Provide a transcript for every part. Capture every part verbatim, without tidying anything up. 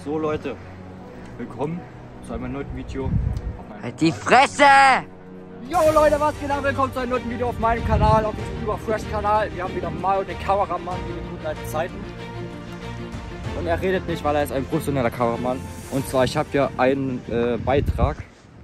So Leute, willkommen zu einem neuen Video auf meinem Halt die Fresse! Jo Leute, was geht ab? Willkommen zu einem neuen Video auf meinem Kanal, auf diesem Überfresh-Kanal. Wir haben wieder Mario, den Kameramann, wie in guten alten Zeiten. Und er redet nicht, weil er ist ein professioneller Kameramann. Und zwar, ich habe hier einen äh, Beitrag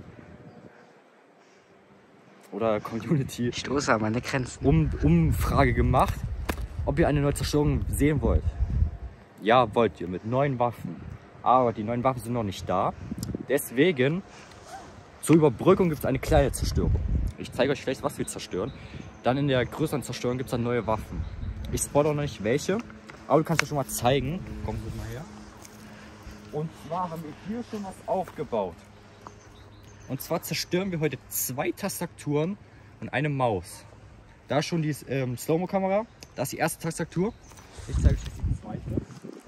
oder Community Ich stoße an meine Grenzen. um, Umfrage gemacht, ob ihr eine neue Zerstörung sehen wollt. Ja, wollt ihr, mit neuen Waffen. Aber die neuen Waffen sind noch nicht da. Deswegen, zur Überbrückung gibt es eine kleine Zerstörung. Ich zeige euch vielleicht, was wir zerstören. Dann in der größeren Zerstörung gibt es dann neue Waffen. Ich spoilere noch nicht welche, aber du kannst ja schon mal zeigen. Komm mal her. Und zwar haben wir hier schon was aufgebaut. Und zwar zerstören wir heute zwei Tastaturen und eine Maus. Da ist schon die ähm, Slow-Mo-Kamera. Da ist die erste Tastatur. Ich zeige euch jetzt die zweite.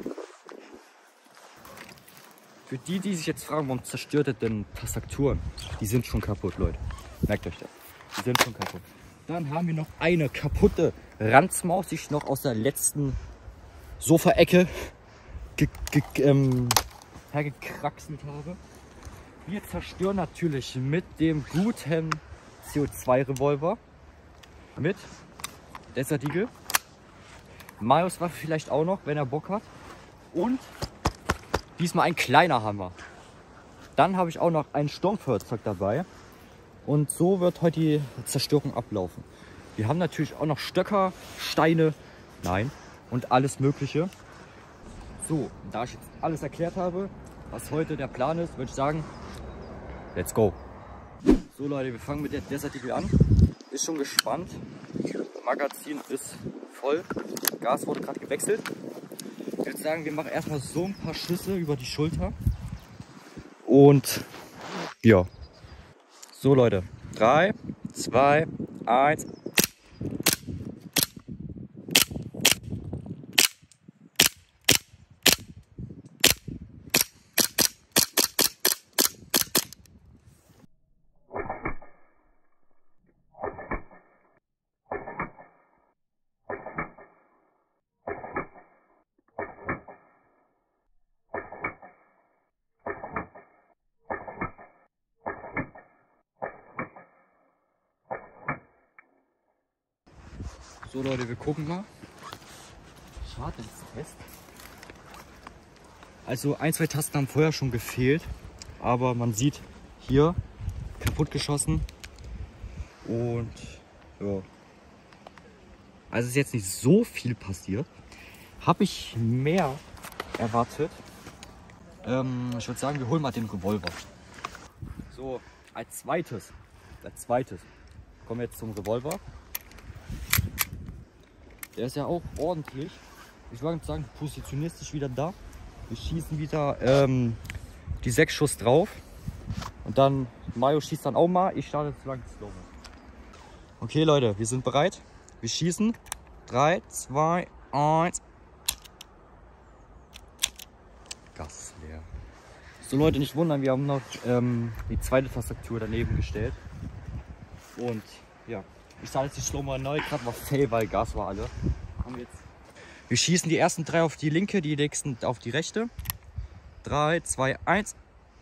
Für die, die sich jetzt fragen, warum zerstört ihr denn Tastaturen? Die sind schon kaputt, Leute. Merkt euch das. Die sind schon kaputt. Dann haben wir noch eine kaputte Ranzmaus, die ich noch aus der letzten Sofaecke ge ge ähm, hergekraxelt habe. Wir zerstören natürlich mit dem guten C O zwei Revolver. Mit Desert Eagle. Marios Waffe vielleicht auch noch, wenn er Bock hat. Und diesmal ein kleiner Hammer. Dann habe ich auch noch ein Sturmfeuerzeug dabei. Und so wird heute die Zerstörung ablaufen. Wir haben natürlich auch noch Stöcker, Steine, nein, und alles Mögliche. So, da ich jetzt alles erklärt habe, was heute der Plan ist, würde ich sagen, let's go. So Leute, wir fangen mit der Desert Eagle an. Ist schon gespannt. Magazin ist voll. Gas wurde gerade gewechselt. Ich würde sagen, wir machen erstmal so ein paar Schüsse über die Schulter. Und ja. So Leute. drei, zwei, eins. So Leute, wir gucken mal. Schade, das ist fest. Also ein, zwei Tasten haben vorher schon gefehlt. Aber man sieht hier kaputt geschossen. Und ja. Also ist jetzt nicht so viel passiert. Habe ich mehr erwartet. Ähm, ich würde sagen, wir holen mal den Revolver. So, als zweites. Als zweites kommen wir jetzt zum Revolver. Der ist ja auch ordentlich. Ich würde sagen, du positionierst dich wieder da. Wir schießen wieder ähm, die sechs Schuss drauf. Und dann, Mario schießt dann auch mal. Ich starte zu lang Slow. Okay Leute, wir sind bereit. Wir schießen. drei, zwei, eins. Gas ist leer. So Leute, nicht wundern, wir haben noch ähm, die zweite Tastatur daneben gestellt. Und ja. Ich starte jetzt die Slow-Mo neu, gerade war fail, weil Gas war alle. Wir, jetzt. wir schießen die ersten drei auf die linke, die nächsten auf die rechte. drei, zwei, eins.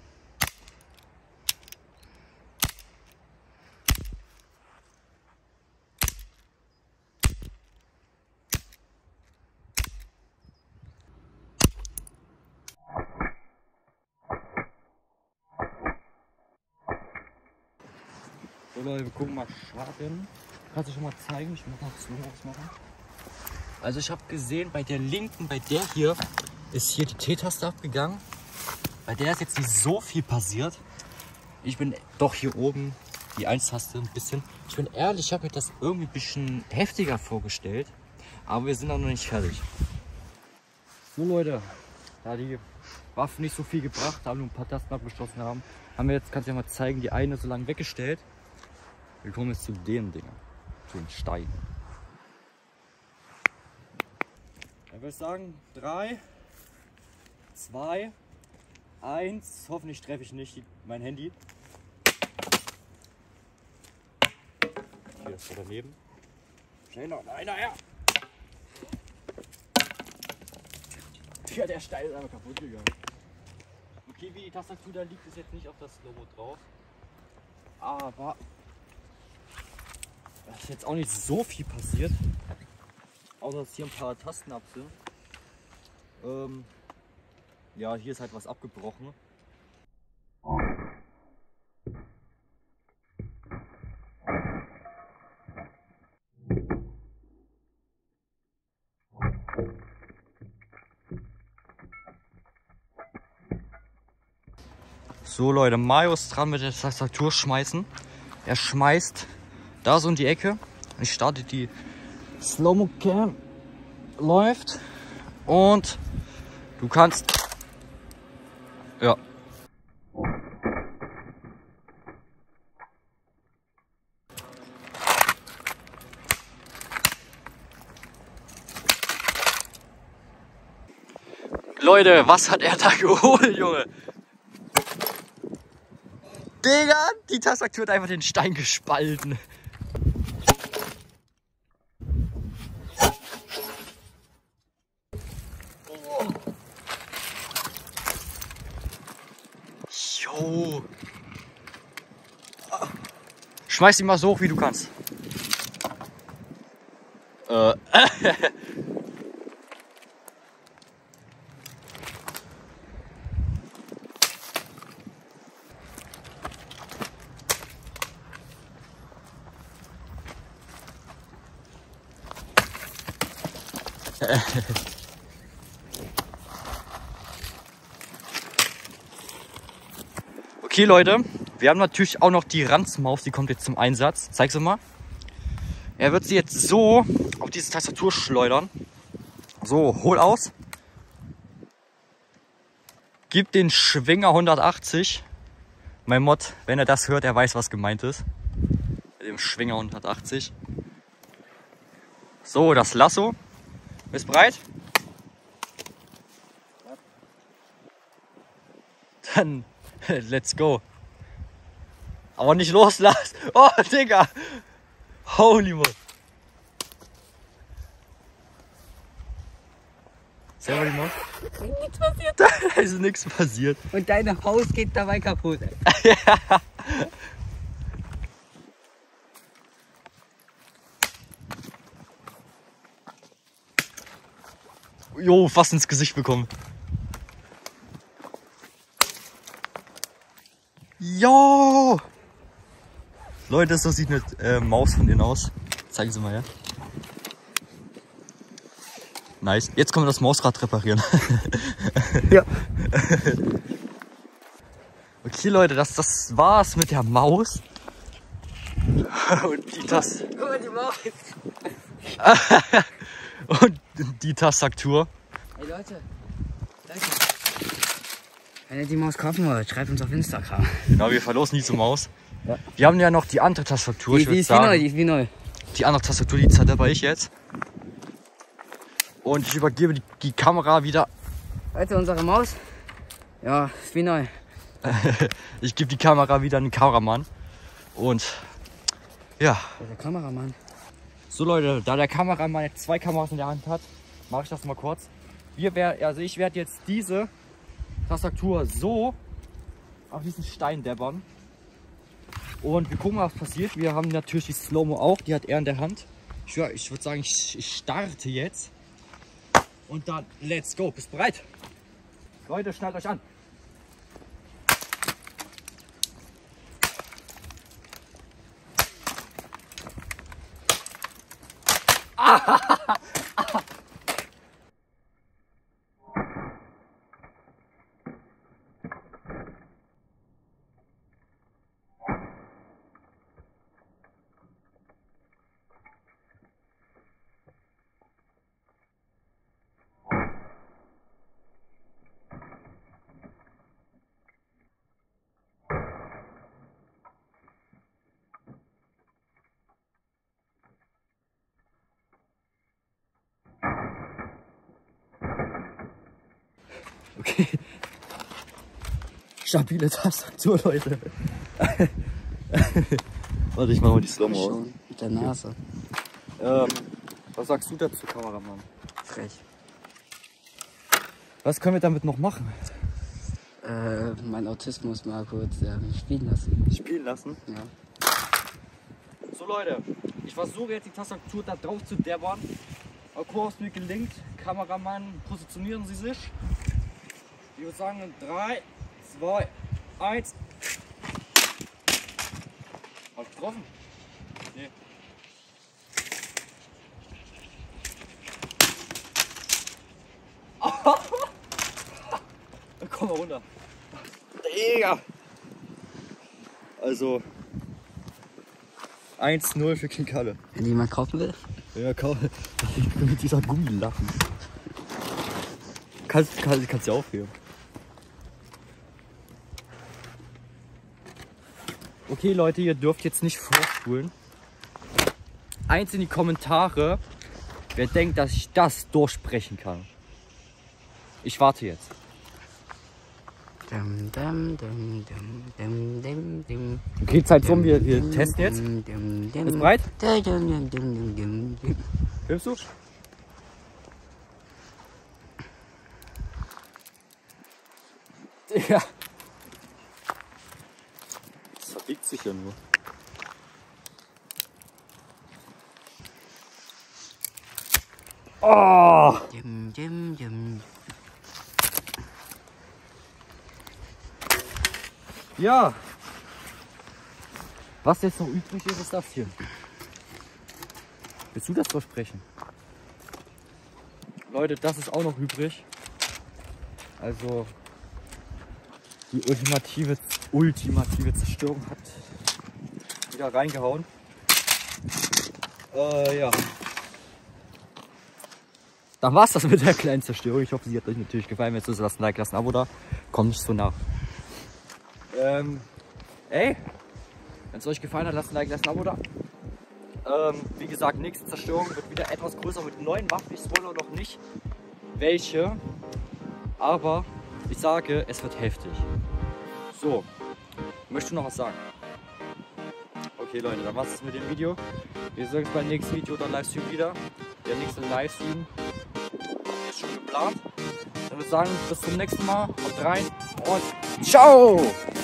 So Leute, wir gucken mal Schaden. Kannst du schon mal zeigen? Ich muss noch Slow-Mos machen. Also ich habe gesehen, bei der linken, bei der hier, ist hier die T-Taste abgegangen. Bei der ist jetzt nicht so viel passiert. Ich bin doch hier oben, die eins-Taste ein bisschen. Ich bin ehrlich, ich habe mir das irgendwie ein bisschen heftiger vorgestellt. Aber wir sind auch noch nicht fertig. So Leute, da die Waffen nicht so viel gebracht haben, nur ein paar Tasten abgeschossen haben, haben wir jetzt, kannst du ja mal zeigen, die eine so lange weggestellt. Wir kommen jetzt zu den Dingen, zu den Steinen. Ich würde sagen, drei, zwei, eins. Hoffentlich treffe ich nicht mein Handy. Hier ist er daneben. Schnell noch einer her. Ja, der Stein ist einfach kaputt gegangen. Okay, wie die Tastatur da liegt, ist jetzt nicht auf das Logo drauf. Aber es ist jetzt auch nicht so viel passiert. Außer dass hier ein paar Tasten ab sind. Ähm, ja, hier ist halt was abgebrochen. So Leute, Mario ist dran mit der Tastatur schmeißen. Er schmeißt da so in die Ecke. Ich starte die Slow-Mo Cam. Läuft. Und du kannst... Ja. Leute, was hat er da geholt, Junge? Digga, die Tastatur hat einfach den Stein gespalten. Oh. Jo. Schmeiß ihn mal so hoch, wie du kannst. Äh. Okay Leute, wir haben natürlich auch noch die Ranzmaus, die kommt jetzt zum Einsatz. Zeig sie mal. Er wird sie jetzt so auf diese Tastatur schleudern. So, hol aus. Gib den Schwinger hundertachtzig. Mein Mod, wenn er das hört, er weiß, was gemeint ist. Mit dem Schwinger hundertachtzig. So, das Lasso. Bist bereit? Dann, let's go. Aber nicht loslassen. Oh, Digga. Holy moly. Selber die Maus? Nichts passiert. Da ist nichts passiert. Und dein Haus geht dabei kaputt. Ja. Jo, fast ins Gesicht bekommen. Jo! Leute, so sieht eine äh, Maus von innen aus. Zeigen Sie mal her. Nice. Jetzt können wir das Mausrad reparieren. Ja. Okay, Leute, das, das war's mit der Maus. Und die Taste. Guck mal, die Maus. Und die Tastatur. Hey Leute, Leute. Wenn ihr die Maus kaufen wollt, schreibt uns auf Instagram. Genau, wir verlosen diese Maus. Ja. Wir haben ja noch die andere Tastatur. Die, ich die ist sagen, wie neu, die ist wie neu. Die andere Tastatur, die zerdeppe ich jetzt. Und ich übergebe die, die Kamera wieder. Leute, unsere Maus, ja, ist wie neu. Ich gebe die Kamera wieder an den Kameramann. Und ja. Der Kameramann. So Leute, da der Kameramann jetzt zwei Kameras in der Hand hat, mache ich das mal kurz. Wir wär, also ich werde jetzt diese Tastatur so auf diesen Stein deppern. Und wir gucken mal, was passiert. Wir haben natürlich die Slow-Mo auch, die hat er in der Hand. Ich, ich würde sagen, ich, ich starte jetzt. Und dann, let's go. Bist bereit? Leute, schnallt euch an. Okay. Stabile Tastatur, Leute. Warte, ich mach mal die Slow-Mo aus. Mit der Nase. Ähm, was sagst du dazu, Kameramann? Frech. Was können wir damit noch machen? äh, meinen Autismus mal kurz ähm, spielen lassen. Spielen lassen? Ja. So Leute, ich versuche jetzt die Tastatur da drauf zu deppern. Ob es mir gelingt. Kameramann, positionieren Sie sich. Ich würde sagen in drei, zwei, eins. Hab ich getroffen? Nee. Komm mal runter. Digga. Also eins null für King Kalle. Wenn jemand kaufen will? Ja, kaum. Ich bin mit dieser Gummilachen. Kannst, kannst, kannst du ja aufheben. Okay Leute, ihr dürft jetzt nicht vorspulen. Eins in die Kommentare, wer denkt, dass ich das durchsprechen kann. Ich warte jetzt. Dum, dum, dum, dum, dum, dum. Okay, Zeit rum, wir, wir testen jetzt. Ist bereit? Filmst du? Ja. Das verbiegt sich ja nur. Oh! Dum, dum, dum. Ja. Was jetzt noch übrig ist, ist das hier. Willst du das versprechen? Leute, das ist auch noch übrig. Also die ultimative, ultimative Zerstörung hat wieder reingehauen. Äh, ja. Dann war's das mit der kleinen Zerstörung. Ich hoffe, sie hat euch natürlich gefallen. Wenn es so ist, lasst ein Like, lasst ein Abo da. Kommt nicht so nach. Ähm, ey, wenn es euch gefallen hat, lasst ein Like, lasst ein Abo da. Ähm, wie gesagt, nächste Zerstörung wird wieder etwas größer mit neuen Waffen. Ich spoilere noch nicht welche, aber ich sage, es wird heftig. So, möchtest du noch was sagen? Okay Leute, dann war's es mit dem Video. Wir sehen uns beim nächsten Video oder Livestream wieder. Der nächste Livestream ist schon geplant. Dann würde ich sagen, bis zum nächsten Mal. Haut rein und ciao!